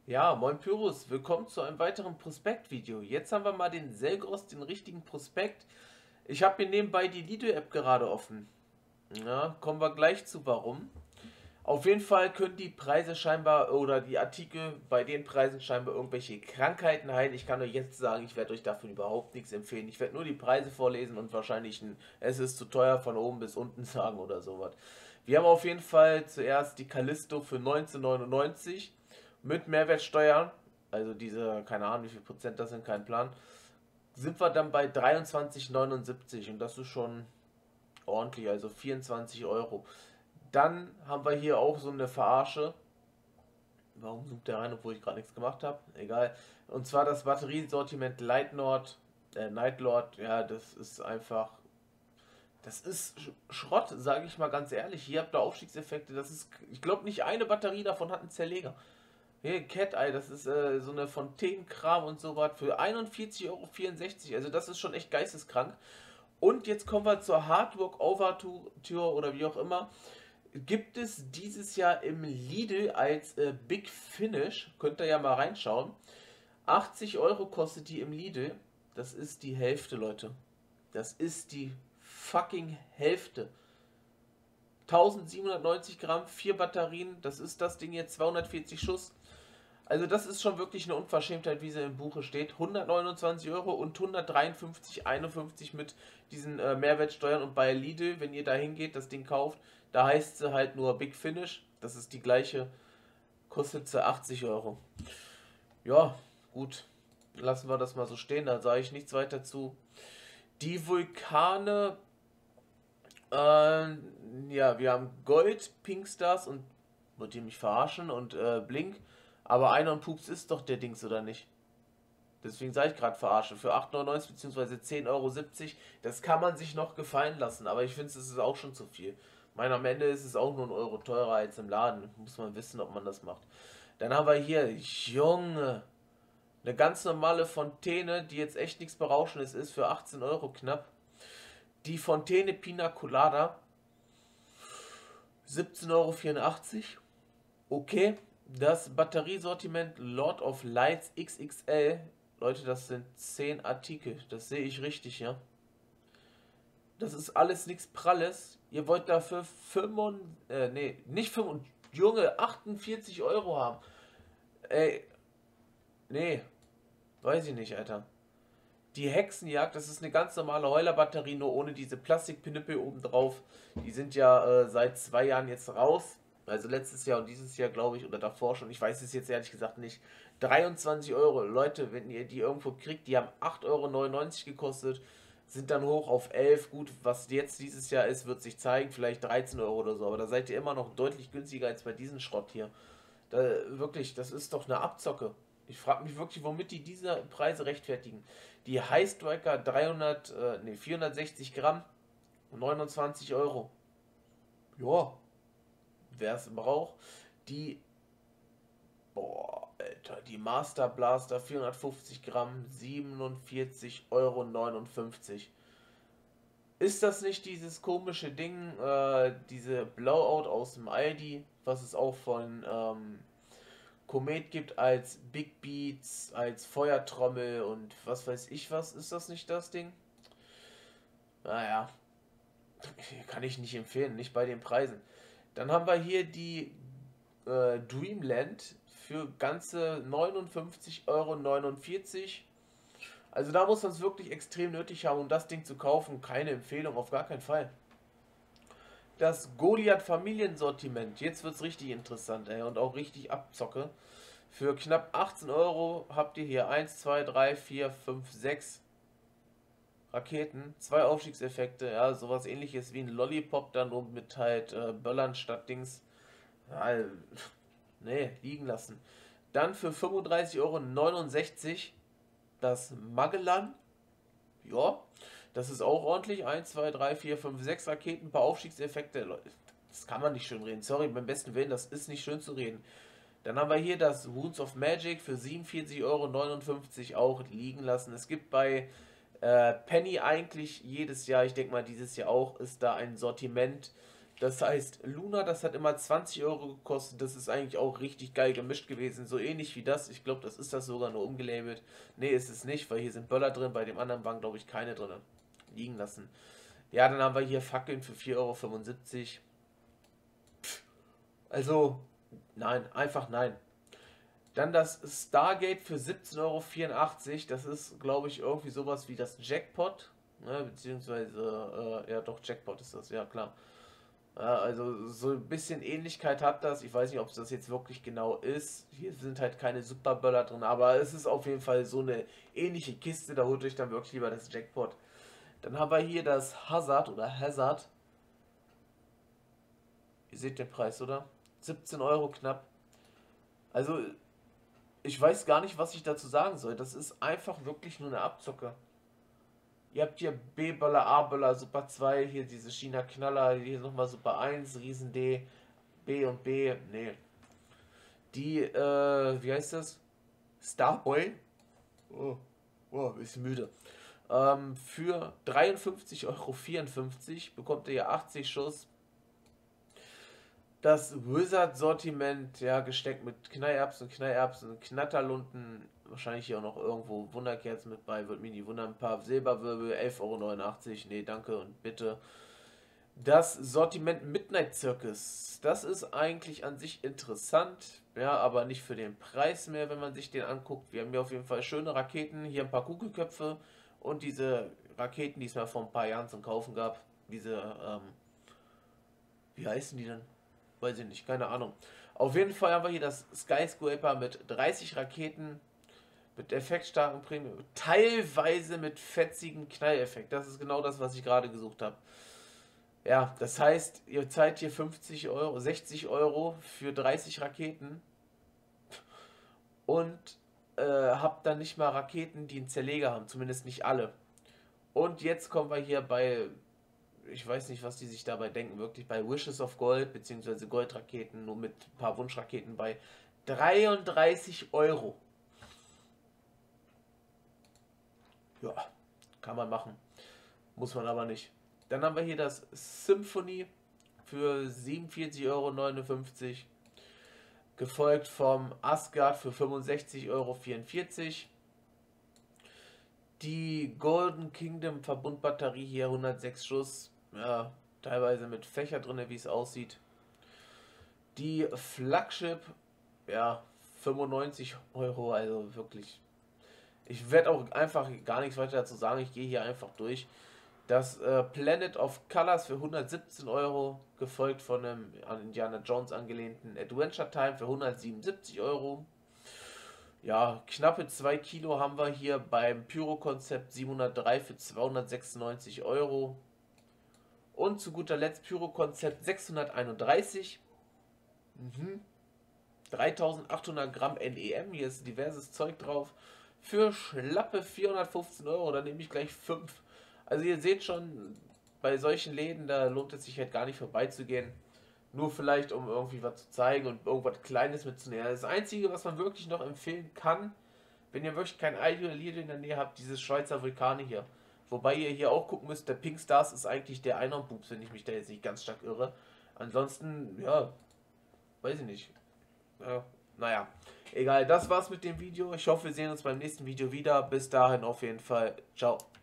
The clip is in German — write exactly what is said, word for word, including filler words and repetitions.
Ja, moin Pyrus, willkommen zu einem weiteren Prospekt-Video. Jetzt haben wir mal den Selgros, den richtigen Prospekt. Ich habe hier nebenbei die Lido-App gerade offen. Ja, kommen wir gleich zu warum. Auf jeden Fall können die Preise scheinbar oder die Artikel bei den Preisen scheinbar irgendwelche Krankheiten heilen. Ich kann euch jetzt sagen, ich werde euch davon überhaupt nichts empfehlen. Ich werde nur die Preise vorlesen und wahrscheinlich ein Es ist zu teuer von oben bis unten sagen oder sowas. Wir haben auf jeden Fall zuerst die Callisto für neunzehnhundertneunundneunzig mit Mehrwertsteuer. Also diese, keine Ahnung wie viel Prozent das sind, kein Plan. Sind wir dann bei dreiundzwanzig Euro neunundsiebzig und das ist schon ordentlich, also vierundzwanzig Euro. Dann haben wir hier auch so eine Verarsche. Warum zoomt der rein, obwohl ich gerade nichts gemacht habe? Egal. Und zwar das Batteriesortiment Lightnord, äh, Nightlord. Ja, das ist einfach. Das ist Schrott, sage ich mal ganz ehrlich. Hier habt ihr Aufstiegseffekte. Das ist. Ich glaube, nicht eine Batterie davon hat einen Zerleger. Hier, Cat Eye, das ist äh, so eine Fontänenkram und so was für einundvierzig Euro vierundsechzig. Also, das ist schon echt geisteskrank. Und jetzt kommen wir zur Hardwork Overture oder wie auch immer. Gibt es dieses Jahr im Lidl als äh, Big Finish. Könnt ihr ja mal reinschauen. achtzig Euro kostet die im Lidl. Das ist die Hälfte, Leute. Das ist die fucking Hälfte. tausendsiebenhundertneunzig Gramm, vier Batterien. Das ist das Ding jetzt, zweihundertvierzig Schuss. Also das ist schon wirklich eine Unverschämtheit, wie sie im Buche steht. hundertneunundzwanzig Euro und hundertdreiundfünfzig Euro einundfünfzig mit diesen äh, Mehrwertsteuern. Und bei Lidl, wenn ihr da hingeht, das Ding kauft, da heißt sie halt nur Big Finish. Das ist die gleiche, kostet sie achtzig Euro. Ja, gut. Lassen wir das mal so stehen, da sage ich nichts weiter zu. Die Vulkane, äh, ja, wir haben Gold, Pink Stars und, wollt ihr mich verarschen, und äh, Blink. Aber einer und Pups ist doch der Dings, oder nicht? Deswegen sage ich gerade verarsche. Für acht Euro neunundneunzig bzw. zehn Euro siebzig, das kann man sich noch gefallen lassen. Aber ich finde, es ist auch schon zu viel. Mein, am Ende ist es auch nur ein Euro teurer als im Laden. Muss man wissen, ob man das macht. Dann haben wir hier, Junge, eine ganz normale Fontäne, die jetzt echt nichts Berauschendes ist, für achtzehn Euro knapp. Die Fontäne Pina Colada, siebzehn Euro vierundachtzig. Okay. Das Batteriesortiment Lord of Lights X X L, Leute, das sind zehn Artikel, das sehe ich richtig, ja. Das ist alles nichts Pralles. Ihr wollt dafür fünfundvierzig, äh, nee, nicht fünfundvierzig, Junge, achtundvierzig Euro haben. Ey, nee, weiß ich nicht, Alter. Die Hexenjagd, das ist eine ganz normale Heuler-Batterie, nur ohne diese Plastikpinippel oben drauf. Die sind ja äh, seit zwei Jahren jetzt raus. Also letztes Jahr und dieses Jahr, glaube ich, oder davor schon. Ich weiß es jetzt ehrlich gesagt nicht. dreiundzwanzig Euro. Leute, wenn ihr die irgendwo kriegt, die haben acht Euro neunundneunzig gekostet. Sind dann hoch auf elf. Gut, was jetzt dieses Jahr ist, wird sich zeigen. Vielleicht dreizehn Euro oder so. Aber da seid ihr immer noch deutlich günstiger als bei diesem Schrott hier. Da, wirklich, das ist doch eine Abzocke. Ich frage mich wirklich, womit die diese Preise rechtfertigen. Die High Striker dreihundert, äh, nee, vierhundertsechzig Gramm, neunundzwanzig Euro. Ja, wer es braucht. Die, boah, Alter, die Master Blaster vierhundertfünfzig Gramm, siebenundvierzig Euro neunundfünfzig. Ist das nicht dieses komische Ding, äh, diese Blowout aus dem Aldi, was es auch von ähm, Komet gibt als Big Beats, als Feuertrommel und was weiß ich was? Ist das nicht das Ding? Naja, kann ich nicht empfehlen, nicht bei den Preisen. Dann haben wir hier die äh, Dreamland für ganze neunundfünfzig Euro neunundvierzig. Also da muss man es wirklich extrem nötig haben, um das Ding zu kaufen. Keine Empfehlung, auf gar keinen Fall. Das Goliath Familiensortiment, jetzt wird es richtig interessant, ey, und auch richtig Abzocke. Für knapp achtzehn Euro habt ihr hier eins, zwei, drei, vier, fünf, sechs Raketen, zwei Aufstiegseffekte, ja, sowas ähnliches wie ein Lollipop, dann nur mit halt äh, Böllern statt Dings. Ja, nee, liegen lassen. Dann für fünfunddreißig Euro neunundsechzig das Magellan. Ja, das ist auch ordentlich. eins, zwei, drei, vier, fünf, sechs Raketen, ein paar Aufstiegseffekte. Das kann man nicht schön reden. Sorry, beim besten Willen, das ist nicht schön zu reden. Dann haben wir hier das Wounds of Magic für siebenundvierzig Euro neunundfünfzig auch liegen lassen. Es gibt bei äh, Penny eigentlich jedes Jahr, ich denke mal dieses Jahr auch, ist da ein Sortiment Das heißt, Luna, das hat immer zwanzig Euro gekostet. Das ist eigentlich auch richtig geil gemischt gewesen. So ähnlich wie das. Ich glaube, das ist das sogar nur umgelabelt. Nee, ist es nicht, weil hier sind Böller drin. Bei dem anderen waren, glaube ich, keine drin. Liegen lassen. Ja, dann haben wir hier Fackeln für vier Euro fünfundsiebzig. Also, nein, einfach nein. Dann das Stargate für siebzehn Euro vierundachtzig. Das ist, glaube ich, irgendwie sowas wie das Jackpot. Ne, beziehungsweise, äh, ja doch, Jackpot ist das, ja klar. Ja, also so ein bisschen Ähnlichkeit hat das. Ich weiß nicht, ob es das jetzt wirklich genau ist. Hier sind halt keine Superböller drin, aber es ist auf jeden Fall so eine ähnliche Kiste. Da holt euch dann wirklich lieber das Jackpot. Dann haben wir hier das Hazard oder Hazard. Ihr seht den Preis, oder? siebzehn Euro knapp. Also, ich weiß gar nicht, was ich dazu sagen soll. Das ist einfach wirklich nur eine Abzocke. Ihr habt hier B-Böller, A-Böller, Super zwei, hier diese China-Knaller, hier nochmal Super eins, Riesen D, B und B, nee. Die, äh, wie heißt das? Starboy? Oh, oh, bisschen müde. Ähm, für dreiundfünfzig Euro vierundfünfzig bekommt ihr ja achtzig Schuss. Das Wizard-Sortiment, ja, gesteckt mit Knallerbsen, Knallerbsen, Knatterlunden, wahrscheinlich hier auch noch irgendwo Wunderkerzen mit bei, wird mir nie wundern, ein paar Silberwirbel, elf Euro neunundachtzig, nee, danke und bitte. Das Sortiment Midnight Circus, das ist eigentlich an sich interessant, ja, aber nicht für den Preis mehr, wenn man sich den anguckt. Wir haben hier auf jeden Fall schöne Raketen, hier ein paar Kugelköpfe und diese Raketen, die es mal vor ein paar Jahren zum Kaufen gab, diese, ähm, wie heißen die denn? Weiß ich nicht, keine Ahnung. Auf jeden Fall haben wir hier das Skyscraper mit dreißig Raketen, mit effektstarken Premium, teilweise mit fetzigem Knalleffekt. Das ist genau das, was ich gerade gesucht habe. Ja, das heißt, ihr zahlt hier fünfzig Euro, sechzig Euro für dreißig Raketen und äh, habt dann nicht mal Raketen, die einen Zerleger haben, zumindest nicht alle. Und jetzt kommen wir hier bei, ich weiß nicht, was die sich dabei denken, wirklich bei Wishes of Gold, beziehungsweise Goldraketen, nur mit ein paar Wunschraketen bei dreiunddreißig Euro. Ja, kann man machen. Muss man aber nicht. Dann haben wir hier das Symphony für siebenundvierzig Euro neunundfünfzig. Gefolgt vom Asgard für fünfundsechzig Euro vierundvierzig. Die Golden Kingdom Verbundbatterie hier hundertsechs Schuss. Ja, teilweise mit Fächer drin, wie es aussieht. Die Flagship, ja, fünfundneunzig Euro, also wirklich. Ich werde auch einfach gar nichts weiter dazu sagen, ich gehe hier einfach durch. Das äh, Planet of Colors für hundertsiebzehn Euro, gefolgt von einem an Indiana Jones angelehnten Adventure Time für hundertsiebenundsiebzig Euro. Ja, knappe zwei Kilo haben wir hier beim Pyro-Konzept siebenhundertdrei für zweihundertsechsundneunzig Euro. Und zu guter Letzt Pyro-Konzept sechshunderteinunddreißig. Mhm. dreitausendachthundert Gramm N E M, hier ist diverses Zeug drauf. Für schlappe vierhundertfünfzehn Euro, da nehme ich gleich fünf. Also ihr seht schon, bei solchen Läden, da lohnt es sich halt gar nicht vorbeizugehen. Nur vielleicht, um irgendwie was zu zeigen und irgendwas Kleines mitzunehmen. Das Einzige, was man wirklich noch empfehlen kann, wenn ihr wirklich kein Aldi oder Lidl in der Nähe habt, dieses Schweizer Vulkane hier. Wobei ihr hier auch gucken müsst, der Pink Stars ist eigentlich der Einhornpups, wenn ich mich da jetzt nicht ganz stark irre. Ansonsten, ja, weiß ich nicht. Ja, naja, egal, das war's mit dem Video. Ich hoffe, wir sehen uns beim nächsten Video wieder. Bis dahin auf jeden Fall. Ciao.